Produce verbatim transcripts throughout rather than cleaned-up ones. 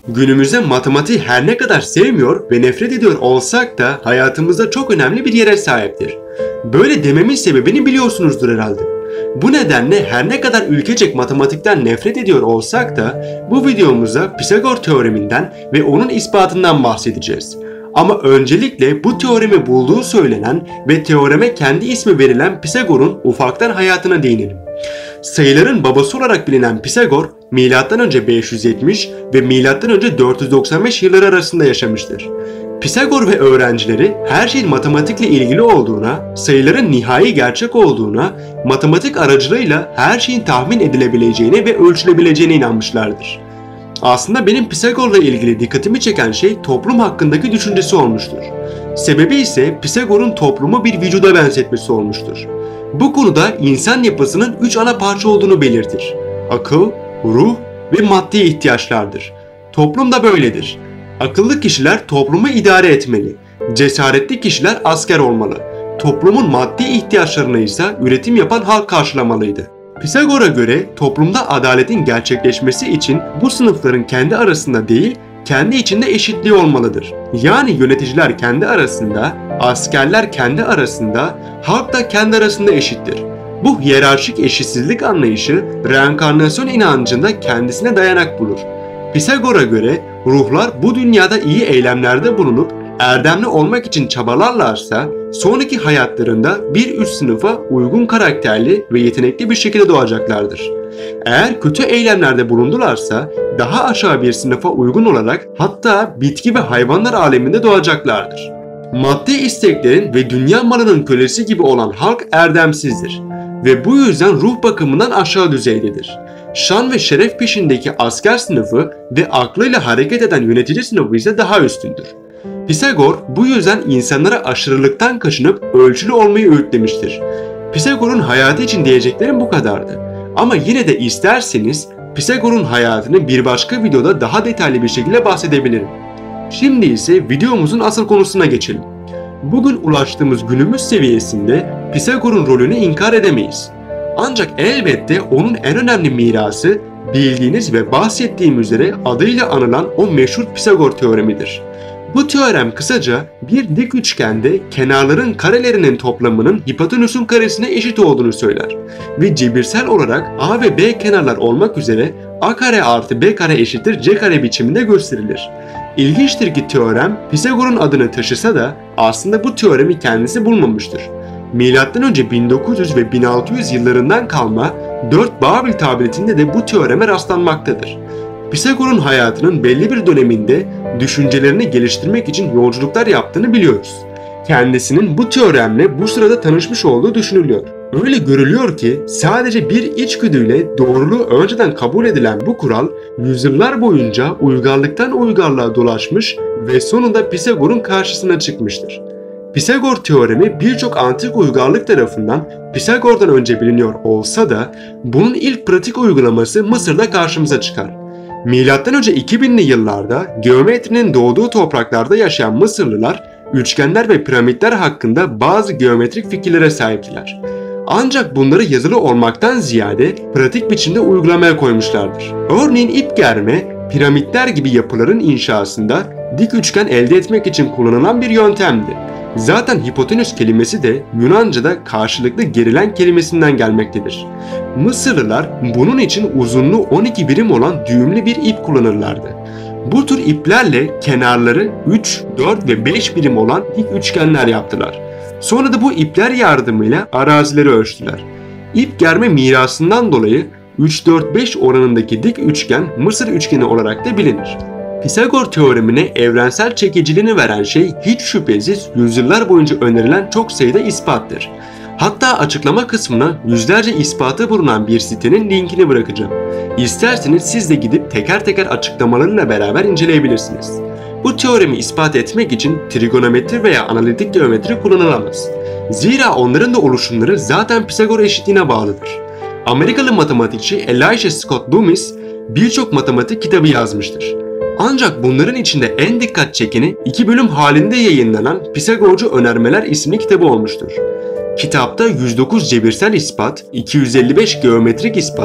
Günümüzde matematiği her ne kadar sevmiyor ve nefret ediyor olsak da hayatımızda çok önemli bir yere sahiptir. Böyle dememin sebebini biliyorsunuzdur herhalde. Bu nedenle her ne kadar ülkecek matematikten nefret ediyor olsak da bu videomuzda Pisagor teoreminden ve onun ispatından bahsedeceğiz. Ama öncelikle bu teoremi bulduğu söylenen ve teoreme kendi ismi verilen Pisagor'un ufaktan hayatına değinelim. Sayıların babası olarak bilinen Pisagor, milattan önce beş yüz yetmiş ve milattan önce dört yüz doksan beş yılları arasında yaşamıştır. Pisagor ve öğrencileri her şeyin matematikle ilgili olduğuna, sayıların nihai gerçek olduğuna, matematik aracılığıyla her şeyin tahmin edilebileceğine ve ölçülebileceğine inanmışlardır. Aslında benim Pisagor'la ilgili dikkatimi çeken şey toplum hakkındaki düşüncesi olmuştur. Sebebi ise Pisagor'un toplumu bir vücuda benzetmesi olmuştur. Bu konuda insan yapısının üç ana parça olduğunu belirtir. Akıl, ruh ve maddi ihtiyaçlardır. Toplum da böyledir. Akıllı kişiler toplumu idare etmeli. Cesaretli kişiler asker olmalı. Toplumun maddi ihtiyaçlarını ise üretim yapan halk karşılamalıydı. Pisagor'a göre toplumda adaletin gerçekleşmesi için bu sınıfların kendi arasında değil, kendi içinde eşitliği olmalıdır. Yani yöneticiler kendi arasında, askerler kendi arasında, halk da kendi arasında eşittir. Bu hiyerarşik eşitsizlik anlayışı reenkarnasyon inancında kendisine dayanak bulur. Pisagor'a göre ruhlar bu dünyada iyi eylemlerde bulunup erdemli olmak için çabalarlarsa sonraki hayatlarında bir üst sınıfa uygun karakterli ve yetenekli bir şekilde doğacaklardır. Eğer kötü eylemlerde bulundularsa daha aşağı bir sınıfa uygun olarak hatta bitki ve hayvanlar aleminde doğacaklardır. Maddi isteklerin ve dünya malının kölesi gibi olan halk erdemsizdir ve bu yüzden ruh bakımından aşağı düzeydedir. Şan ve şeref peşindeki asker sınıfı ve aklıyla hareket eden yönetici sınıfı ise daha üstündür. Pisagor bu yüzden insanlara aşırılıktan kaçınıp ölçülü olmayı öğütlemiştir. Pisagor'un hayatı için diyeceklerim bu kadardı. Ama yine de isterseniz Pisagor'un hayatını bir başka videoda daha detaylı bir şekilde bahsedebilirim. Şimdi ise videomuzun asıl konusuna geçelim. Bugün ulaştığımız günümüz seviyesinde Pisagor'un rolünü inkar edemeyiz. Ancak elbette onun en önemli mirası bildiğiniz ve bahsettiğim üzere adıyla anılan o meşhur Pisagor teoremidir. Bu teorem kısaca bir dik üçgende kenarların karelerinin toplamının hipotenüsün karesine eşit olduğunu söyler ve cebirsel olarak A ve B kenarlar olmak üzere A kare artı B kare eşittir C kare biçiminde gösterilir. İlginçtir ki teorem Pisagor'un adını taşısa da aslında bu teoremi kendisi bulmamıştır. Milattan önce bin dokuz yüz ve bin altı yüz yıllarından kalma dört Babil tabletinde de bu teoreme rastlanmaktadır. Pisagor'un hayatının belli bir döneminde düşüncelerini geliştirmek için yolculuklar yaptığını biliyoruz. Kendisinin bu teoremle bu sırada tanışmış olduğu düşünülüyor. Öyle görülüyor ki sadece bir içgüdüyle doğruluğu önceden kabul edilen bu kural yüzyıllar boyunca uygarlıktan uygarlığa dolaşmış ve sonunda Pisagor'un karşısına çıkmıştır. Pisagor teoremi birçok antik uygarlık tarafından Pisagor'dan önce biliniyor olsa da bunun ilk pratik uygulaması Mısır'da karşımıza çıkar. Milattan önce iki binli yıllarda geometrinin doğduğu topraklarda yaşayan Mısırlılar üçgenler ve piramitler hakkında bazı geometrik fikirlere sahiptiler. Ancak bunları yazılı olmaktan ziyade pratik biçimde uygulamaya koymuşlardır. Örneğin ip germe, piramitler gibi yapıların inşasında dik üçgen elde etmek için kullanılan bir yöntemdi. Zaten hipotenüs kelimesi de Yunanca'da karşılıklı gerilen kelimesinden gelmektedir. Mısırlılar bunun için uzunluğu on iki birim olan düğümlü bir ip kullanırlardı. Bu tür iplerle kenarları üç, dört ve beş birim olan dik üçgenler yaptılar. Sonra da bu ipler yardımıyla arazileri ölçtüler. İp germe mirasından dolayı üç dört beş oranındaki dik üçgen Mısır üçgeni olarak da bilinir. Pisagor teoremine evrensel çekiciliğini veren şey hiç şüphesiz yüzyıllar boyunca önerilen çok sayıda ispattır. Hatta açıklama kısmına yüzlerce ispatı bulunan bir sitenin linkini bırakacağım. İsterseniz siz de gidip teker teker açıklamalarıyla beraber inceleyebilirsiniz. Bu teoremi ispat etmek için trigonometri veya analitik geometri kullanılamaz. Zira onların da oluşumları zaten Pisagor eşitliğine bağlıdır. Amerikalı matematikçi Elijah Scott Loomis birçok matematik kitabı yazmıştır. Ancak bunların içinde en dikkat çekeni iki bölüm halinde yayınlanan Pisagorcu Önermeler isimli kitabı olmuştur. Kitapta yüz dokuz cebirsel ispat, iki yüz elli beş geometrik ispat,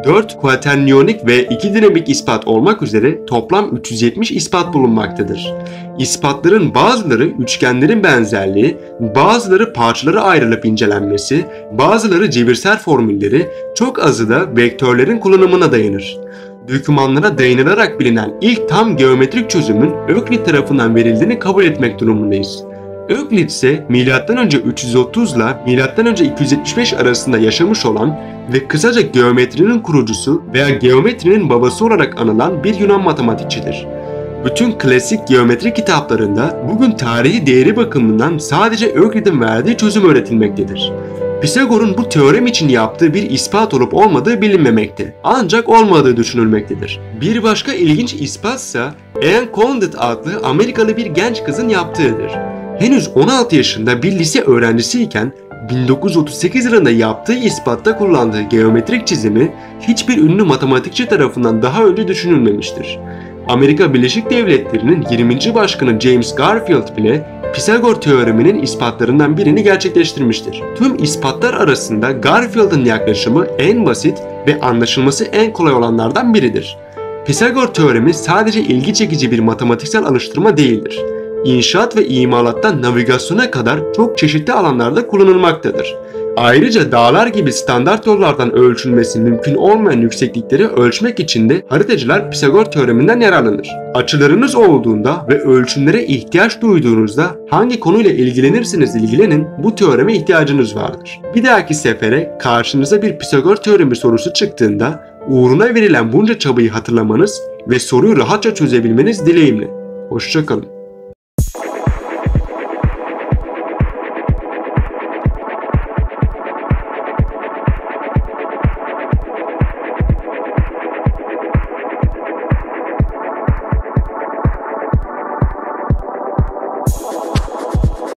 dört kuaterniyonik ve iki dinamik ispat olmak üzere toplam üç yüz yetmiş ispat bulunmaktadır. İspatların bazıları üçgenlerin benzerliği, bazıları parçalara ayrılıp incelenmesi, bazıları cebirsel formülleri, çok azı da vektörlerin kullanımına dayanır. Dokümanlara dayanılarak bilinen ilk tam geometrik çözümün Öklit tarafından verildiğini kabul etmek durumundayız. Öklit ise milattan önce üç yüz otuz ile milattan önce iki yüz yetmiş beş arasında yaşamış olan ve kısaca geometrinin kurucusu veya geometrinin babası olarak anılan bir Yunan matematikçidir. Bütün klasik geometri kitaplarında bugün tarihi değeri bakımından sadece Öklit'in verdiği çözüm öğretilmektedir. Pisagor'un bu teorem için yaptığı bir ispat olup olmadığı bilinmemekte, ancak olmadığı düşünülmektedir. Bir başka ilginç ispatsa Anne Condit adlı Amerikalı bir genç kızın yaptığıdır. Henüz on altı yaşında bir lise öğrencisiyken bin dokuz yüz otuz sekiz yılında yaptığı ispatta kullandığı geometrik çizimi hiçbir ünlü matematikçi tarafından daha önce düşünülmemiştir. Amerika Birleşik Devletleri'nin yirminci başkanı James Garfield bile Pisagor teoreminin ispatlarından birini gerçekleştirmiştir. Tüm ispatlar arasında Garfield'ın yaklaşımı en basit ve anlaşılması en kolay olanlardan biridir. Pisagor teoremi sadece ilgi çekici bir matematiksel alıştırma değildir. İnşaat ve imalattan navigasyona kadar çok çeşitli alanlarda kullanılmaktadır. Ayrıca dağlar gibi standart yollardan ölçülmesi mümkün olmayan yükseklikleri ölçmek için de haritacılar Pisagor teoreminden yararlanır. Açılarınız olduğunda ve ölçümlere ihtiyaç duyduğunuzda hangi konuyla ilgilenirseniz ilgilenin bu teoreme ihtiyacınız vardır. Bir dahaki sefere karşınıza bir Pisagor teoremi sorusu çıktığında uğruna verilen bunca çabayı hatırlamanız ve soruyu rahatça çözebilmeniz dileğimle. Hoşça kalın.